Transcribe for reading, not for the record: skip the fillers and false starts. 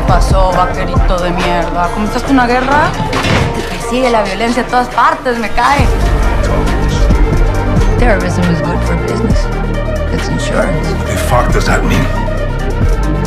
pasó, vaquerito de mierda? ¿Comenzaste una guerra? Te persigue la violencia a todas partes, me cae. Terrorism is good for business. It's insurance. What the fuck does that mean?